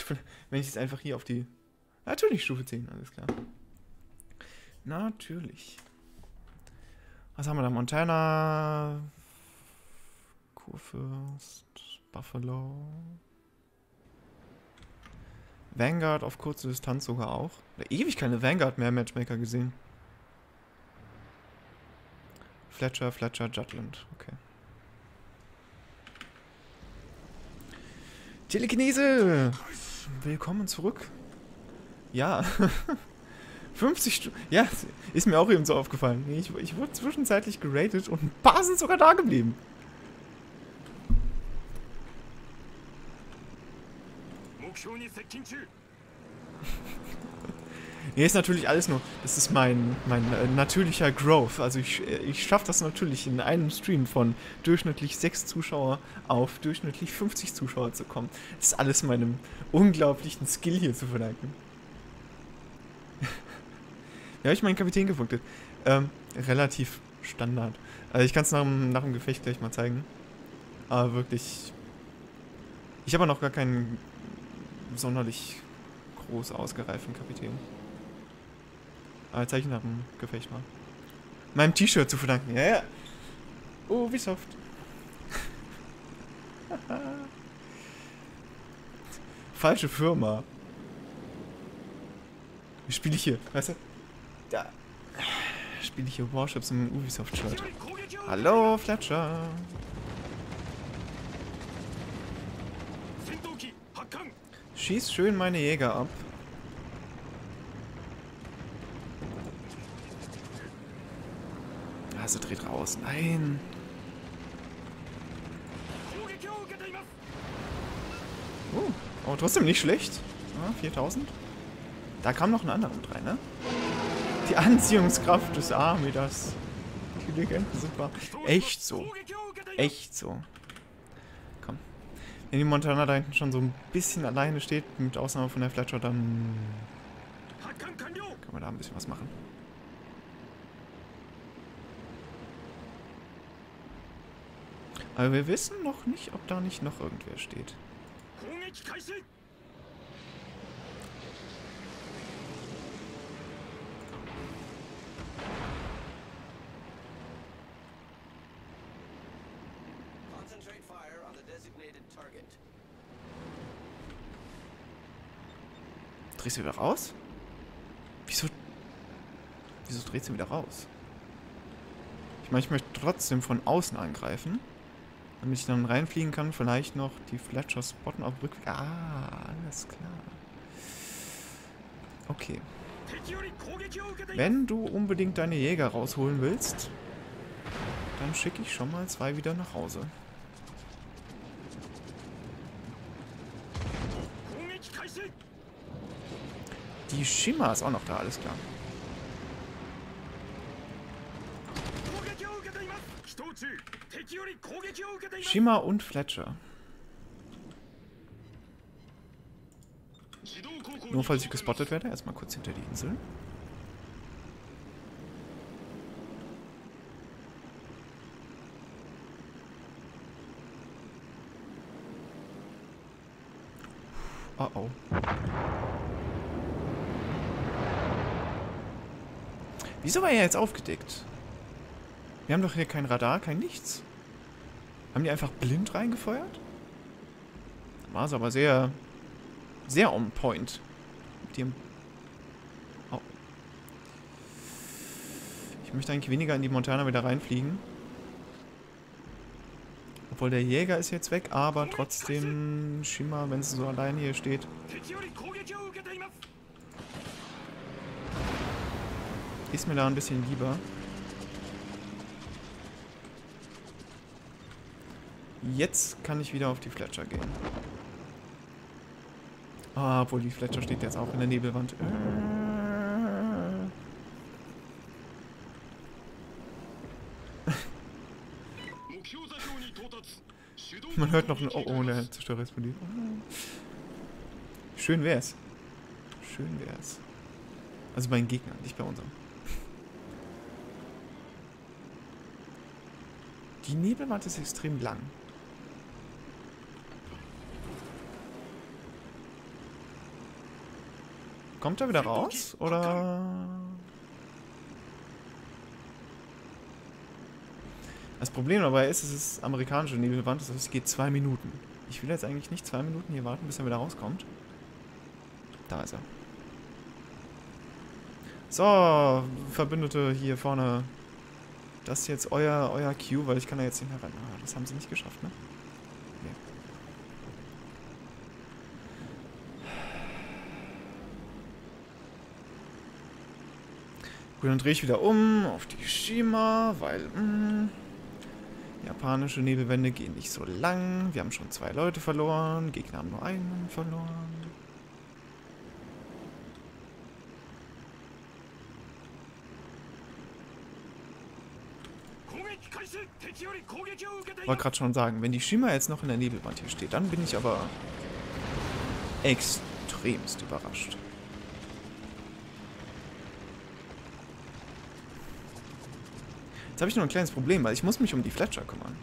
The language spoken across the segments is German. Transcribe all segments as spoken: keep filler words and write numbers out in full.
wenn ich jetzt einfach hier auf die... Natürlich, Stufe zehn, alles klar. Natürlich. Was haben wir da? Montana... Kurfürst... Buffalo... Vanguard auf kurze Distanz sogar auch. Ewig keine Vanguard mehr Matchmaker gesehen. Fletcher, Fletcher, Jutland. Okay. Telekinese! Willkommen zurück. Ja. fünfzig Stunden. Ja, ist mir auch eben so aufgefallen. Ich, ich wurde zwischenzeitlich geratet und ein paar sind sogar da geblieben. Hier ist natürlich alles nur, das ist mein, mein äh, natürlicher Growth. Also ich, ich schaffe das natürlich in einem Stream von durchschnittlich sechs Zuschauer auf durchschnittlich fünfzig Zuschauer zu kommen. Das ist alles meinem unglaublichen Skill hier zu verdanken. Ja, habe ich meinen Kapitän gefunktet. Ähm, relativ Standard. Also ich kann es nach, nach dem Gefecht gleich mal zeigen. Aber wirklich... Ich habe noch gar keinen sonderlich groß ausgereiften Kapitän. Aber zeige ich nach dem Gefecht mal. Meinem T-Shirt zu verdanken. Ja, ja. Oh, wie soft. Falsche Firma. Wie spiele ich hier? Weißt du? Da. Spiele ich hier Warships im Ubisoft-Shirt. Hallo, Fletcher. Schieß schön meine Jäger ab. Ah, sie dreht raus. Nein. Oh, aber trotzdem nicht schlecht. Ah, viertausend. Da kam noch ein anderer mit rein, ne? Die Anziehungskraft des Armidas. Die Legenden sind wahr. Echt so. Echt so. Komm. Wenn die Montana da hinten schon so ein bisschen alleine steht, mit Ausnahme von der Fletcher, dann kann man da ein bisschen was machen. Aber wir wissen noch nicht, ob da nicht noch irgendwer steht. Drehst du wieder raus? Wieso? Wieso dreht sie wieder raus? Ich meine, ich möchte trotzdem von außen angreifen. Damit ich dann reinfliegen kann, vielleicht noch die Fletcher spotten auf Rückweg. Ah, alles klar. Okay. Wenn du unbedingt deine Jäger rausholen willst, dann schicke ich schon mal zwei wieder nach Hause. Die Shima ist auch noch da, alles klar. Shima und Fletcher. Nur falls ich gespottet werde, erstmal kurz hinter die Insel. Oh oh. Wieso war er jetzt aufgedeckt? Wir haben doch hier kein Radar, kein nichts. Haben die einfach blind reingefeuert? War es aber sehr, sehr on point. Mit dem oh. Ich möchte eigentlich weniger in die Montana wieder reinfliegen. Obwohl der Jäger ist jetzt weg, aber trotzdem Shima, wenn sie so allein hier steht. Ist mir da ein bisschen lieber. Jetzt kann ich wieder auf die Fletcher gehen. Ah, obwohl die Fletcher steht jetzt auch in der Nebelwand. Äh. Man hört noch ein Oh, oh, der Zerstörer explodiert. Schön wär's. Schön wär's. Also bei den Gegnern, nicht bei unserem. Die Nebelwand ist extrem lang. Kommt er wieder raus? Oder... Das Problem dabei ist, es ist amerikanische Nebelwand, das heißt, es geht zwei Minuten. Ich will jetzt eigentlich nicht zwei Minuten hier warten, bis er wieder rauskommt. Da ist er. So, Verbündete hier vorne. Das ist jetzt euer, euer Q, weil ich kann da jetzt nicht mehr rein. Ah, das haben sie nicht geschafft, ne? Nee. Gut, dann drehe ich wieder um auf die Shima, weil... Mh, japanische Nebelwände gehen nicht so lang. Wir haben schon zwei Leute verloren. Gegner haben nur einen verloren. Ich wollte gerade schon sagen, wenn die Shima jetzt noch in der Nebelwand hier steht, dann bin ich aber extremst überrascht. Jetzt habe ich nur ein kleines Problem, weil ich muss mich um die Fletcher kümmern.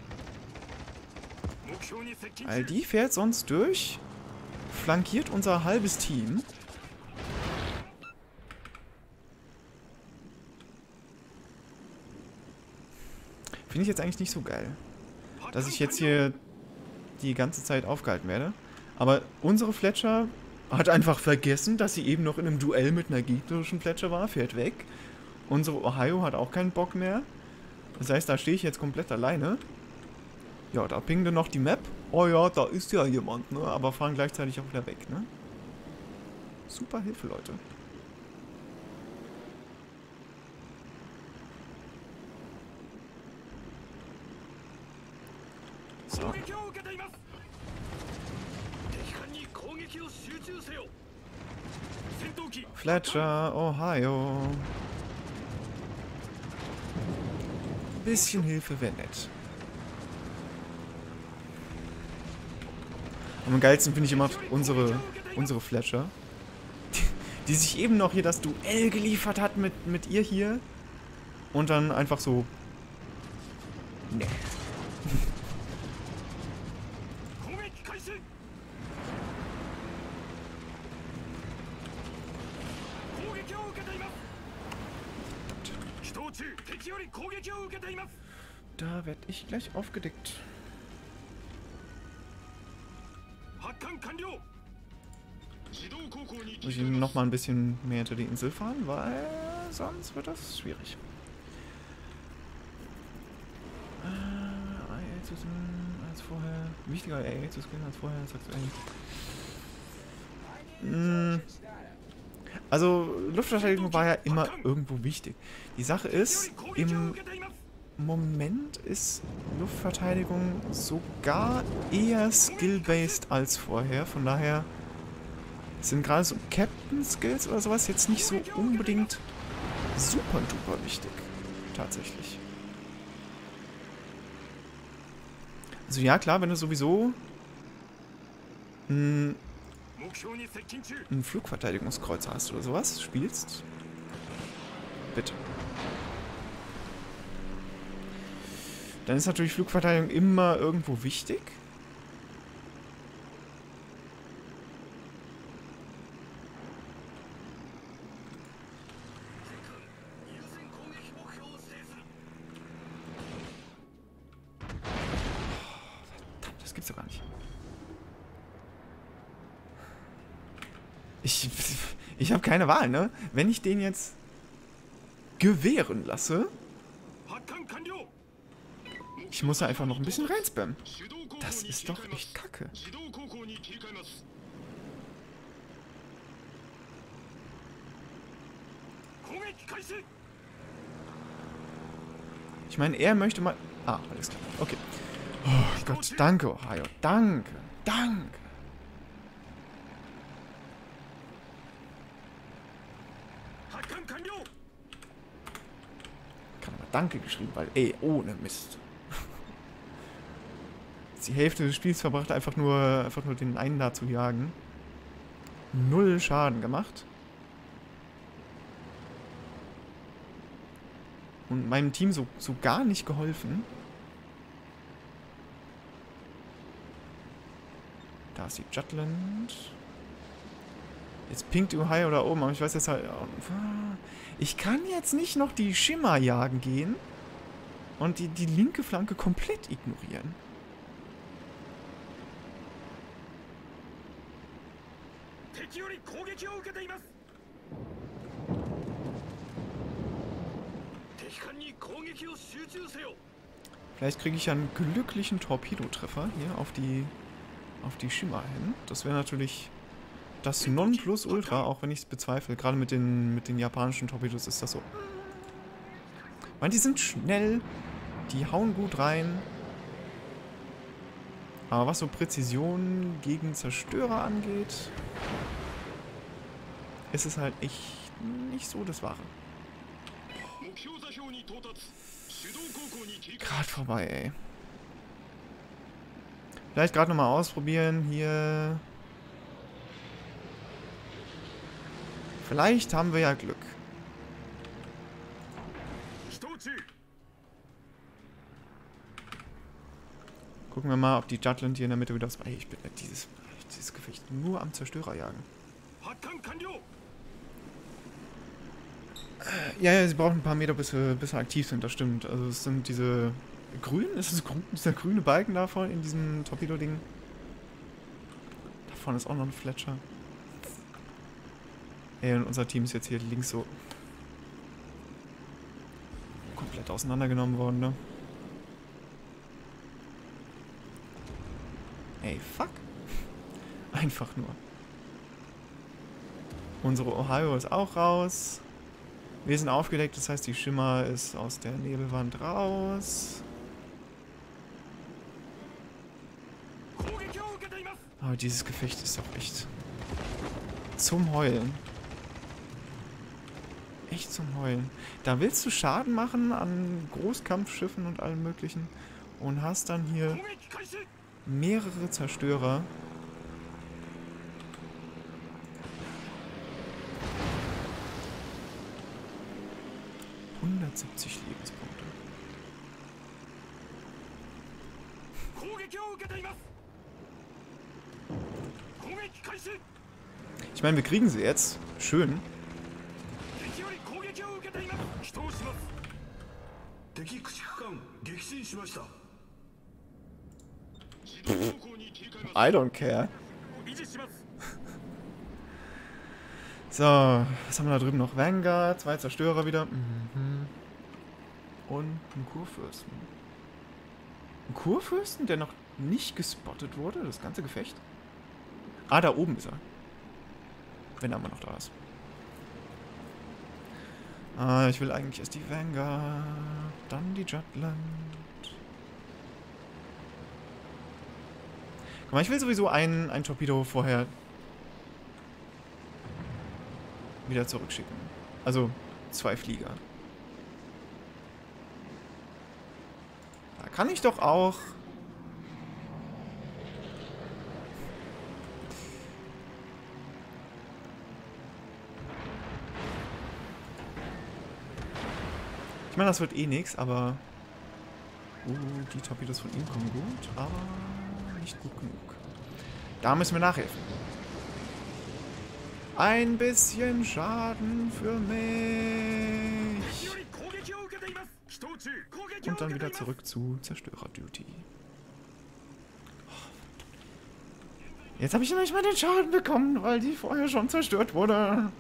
Weil die fährt sonst durch, flankiert unser halbes Team. Finde ich jetzt eigentlich nicht so geil, dass ich jetzt hier die ganze Zeit aufgehalten werde. Aber unsere Fletcher hat einfach vergessen, dass sie eben noch in einem Duell mit einer gegnerischen Fletcher war, fährt weg. Unsere Ohio hat auch keinen Bock mehr. Das heißt, da stehe ich jetzt komplett alleine. Ja, da pingte noch die Map. Oh ja, da ist ja jemand, ne? Aber fahren gleichzeitig auch wieder weg, ne? Super Hilfe, Leute. So. Fletcher, Ohio. Bisschen Hilfe wäre nett. Am geilsten finde ich immer unsere, unsere Fletcher. Die, die sich eben noch hier das Duell geliefert hat mit, mit ihr hier. Und dann einfach so... Nee. Da werde ich gleich aufgedeckt. Muss ich noch mal ein bisschen mehr hinter die Insel fahren, weil sonst wird das schwierig. Äh, A A zu scannen als vorher. Wichtiger A A zu scannen als vorher, sagst du eigentlich. Also, Luftverteidigung war ja immer irgendwo wichtig. Die Sache ist, im Moment ist Luftverteidigung sogar eher skill-based als vorher. Von daher sind gerade so Captain-Skills oder sowas jetzt nicht so unbedingt super duper wichtig. Tatsächlich. Also ja, klar, wenn du sowieso ein, ein Flugverteidigungskreuzer hast oder sowas, spielst, bitte. Dann ist natürlich Flugverteidigung immer irgendwo wichtig. Das gibt's doch gar nicht. Ich, ich habe keine Wahl, ne? Wenn ich den jetzt gewähren lasse... Ich muss da einfach noch ein bisschen reinspammen. Das ist doch echt kacke. Ich meine, er möchte mal... Ah, alles klar. Okay. Oh Gott, danke, Ohio. Danke. Danke. Kann aber Danke geschrieben, weil, ey, ohne Mist. Die Hälfte des Spiels verbracht, einfach nur, einfach nur den einen da zu jagen. Null Schaden gemacht. Und meinem Team so, so gar nicht geholfen. Da ist die Jutland. Jetzt pinkt Ohio da oben, aber ich weiß jetzt halt... Ich kann jetzt nicht noch die Schimmer jagen gehen und die, die linke Flanke komplett ignorieren. Vielleicht kriege ich ja einen glücklichen Torpedotreffer hier auf die, auf die Schimmer hin. Das wäre natürlich das Nonplusultra, auch wenn ich es bezweifle. Gerade mit den, mit den japanischen Torpedos ist das so. Weil die sind schnell, die hauen gut rein. Aber was so Präzision gegen Zerstörer angeht, ist es halt echt nicht so das Wahre. Gerade vorbei, ey. Vielleicht gerade nochmal ausprobieren hier. Vielleicht haben wir ja Glück. Gucken wir mal, ob die Jutland hier in der Mitte wieder... Ey, ich bin dieses, dieses Gefecht nur am Zerstörer jagen. Ja, ja, sie brauchen ein paar Meter, bis wir, bis wir aktiv sind, das stimmt. Also es sind diese grünen, ist es grün, dieser grüne Balken da vorne in diesem Torpedo-Ding. Da vorne ist auch noch ein Fletcher. Ey, und unser Team ist jetzt hier links so komplett auseinandergenommen worden, ne? Ey, fuck. Einfach nur. Unsere Ohio ist auch raus. Wir sind aufgedeckt, das heißt, die Schimmer ist aus der Nebelwand raus. Aber dieses Gefecht ist doch echt zum Heulen. Echt zum Heulen. Da willst du Schaden machen an Großkampfschiffen und allem möglichen und hast dann hier mehrere Zerstörer. hundertsiebzig Lebenspunkte. Ich meine, wir kriegen sie jetzt. Schön. I don't care. So, was haben wir da drüben noch? Vanguard, zwei Zerstörer wieder. Mhm. Und einen Kurfürsten. Ein Kurfürsten, der noch nicht gespottet wurde, das ganze Gefecht. Ah, da oben ist er. Wenn er immer noch da ist. Ah, ich will eigentlich erst die Vanguard, dann die Jutland. Guck mal, ich will sowieso ein, ein Torpedo vorher wieder zurückschicken. Also zwei Flieger. Da kann ich doch auch... Ich meine, das wird eh nix, aber... Uh, die Torpedos von ihm kommen gut, aber nicht gut genug. Da müssen wir nachhelfen. Ein bisschen Schaden für mich. Und dann wieder zurück zu Zerstörer-Duty. Jetzt habe ich nämlich mal den Schaden bekommen, weil die vorher schon zerstört wurde.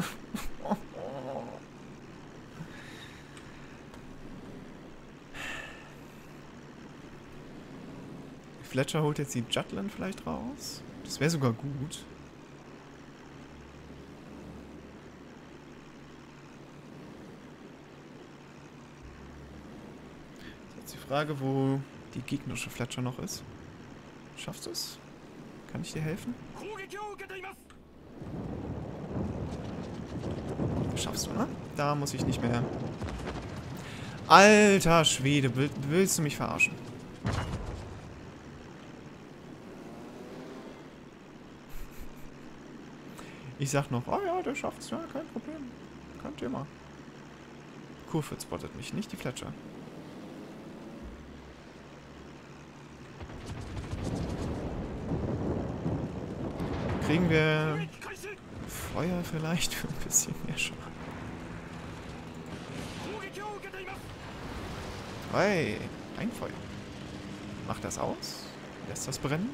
Fletcher holt jetzt die Jutland vielleicht raus. Das wäre sogar gut. Jetzt die Frage, wo die gegnerische Fletcher noch ist. Schaffst du es? Kann ich dir helfen? Schaffst du, ne? Da muss ich nicht mehr. Alter Schwede, willst du mich verarschen? Ich sag noch, oh ja, der schafft's, ja, kein Problem. Kein Thema. Kurfürst spottet mich, nicht die Fletcher. Kriegen wir Feuer vielleicht für ein bisschen mehr Schaden. Hey, ein Feuer. Macht das aus? Lässt das brennen?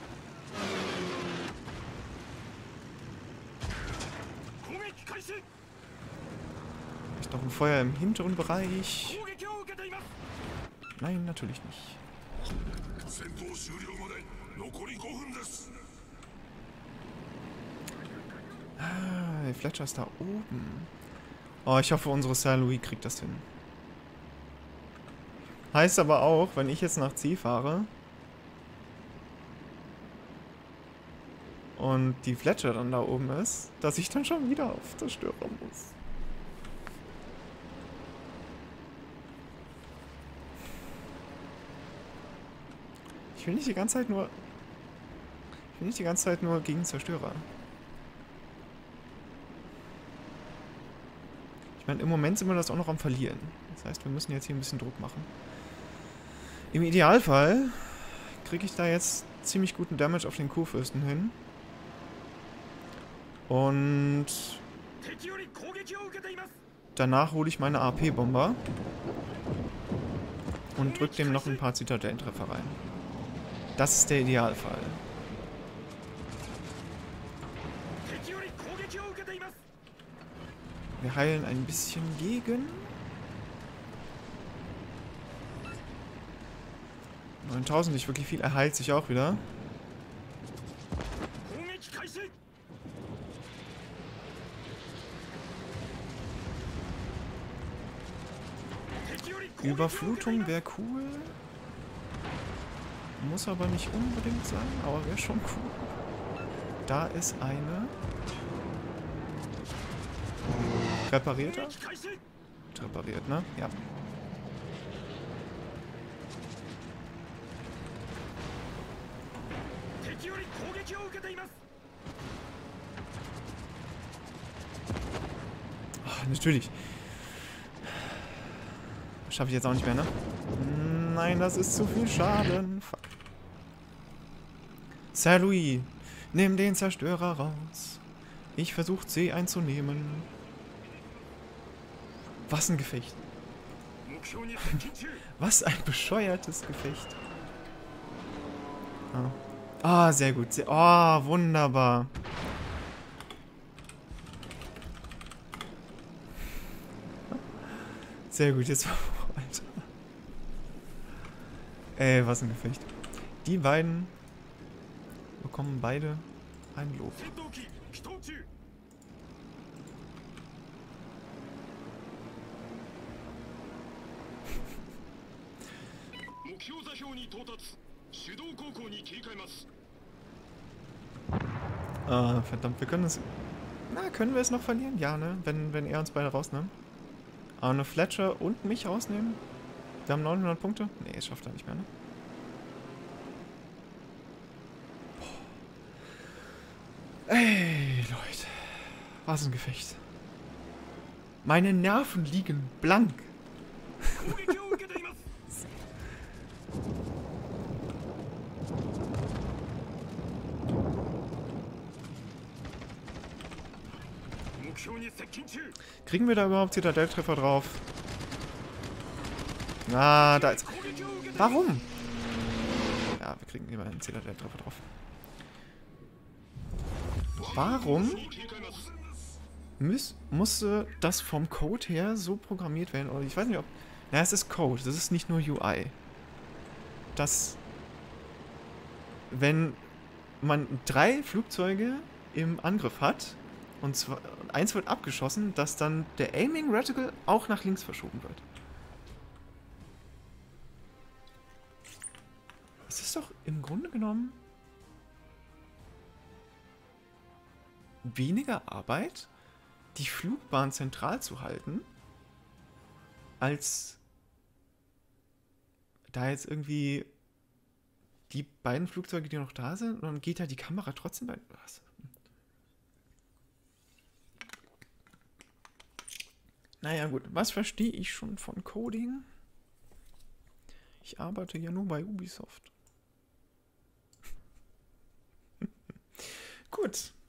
Ist noch ein Feuer im hinteren Bereich? Nein, natürlich nicht. Ah, der Fletcher ist da oben. Oh, ich hoffe, unsere Saint-Louis kriegt das hin. Heißt aber auch, wenn ich jetzt nach C fahre und die Fletcher dann da oben ist, dass ich dann schon wieder auf Zerstörer muss. Ich will nicht die ganze Zeit nur... Ich will nicht die ganze Zeit nur gegen Zerstörer. Ich meine, im Moment sind wir das auch noch am Verlieren. Das heißt, wir müssen jetzt hier ein bisschen Druck machen. Im Idealfall kriege ich da jetzt ziemlich guten Damage auf den Kurfürsten hin. Und danach hole ich meine A P-Bomber und drücke dem noch ein paar Zitadellentreffer rein. Das ist der Idealfall. Wir heilen ein bisschen gegen. neuntausend, nicht wirklich viel. Er heilt sich auch wieder. Überflutung wäre cool. Muss aber nicht unbedingt sein, aber wäre schon cool. Da ist eine. Repariert er? Repariert, ne? Ja. Ach, natürlich. Schaffe ich jetzt auch nicht mehr, ne? Nein, das ist zu viel Schaden. Fuck. Saint-Louis, nimm den Zerstörer raus. Ich versuche C einzunehmen. Was ein Gefecht. Was ein bescheuertes Gefecht. Ah, ah sehr gut. Sehr, oh, wunderbar. Sehr gut, jetzt... Alter. Ey, was ein Gefecht. Die beiden bekommen beide ein Lob. Ah, verdammt, wir können es... Na, können wir es noch verlieren? Ja, ne? Wenn, wenn er uns beide rausnimmt. Aber eine Fletcher und mich rausnehmen? Wir haben neunhundert Punkte? Nee, das schafft er nicht mehr, ne? Boah. Ey, Leute. Was ein Gefecht. Meine Nerven liegen blank. Kriegen wir da überhaupt Zitadelltreffer drauf? Ah, da ist... Warum? Ja, wir kriegen immerhin Zitadelltreffer drauf. Warum muss, musste das vom Code her so programmiert werden? Oder ich weiß nicht, ob... Na, es ist Code, das ist nicht nur U I. Dass... Wenn man drei Flugzeuge im Angriff hat... Und zwar, eins wird abgeschossen, dass dann der Aiming Reticle auch nach links verschoben wird. Es ist doch im Grunde genommen weniger Arbeit, die Flugbahn zentral zu halten, als da jetzt irgendwie die beiden Flugzeuge, die noch da sind, und dann geht da die Kamera trotzdem bei... Was? Naja gut, was verstehe ich schon von Coding? Ich arbeite ja nur bei Ubisoft. Gut.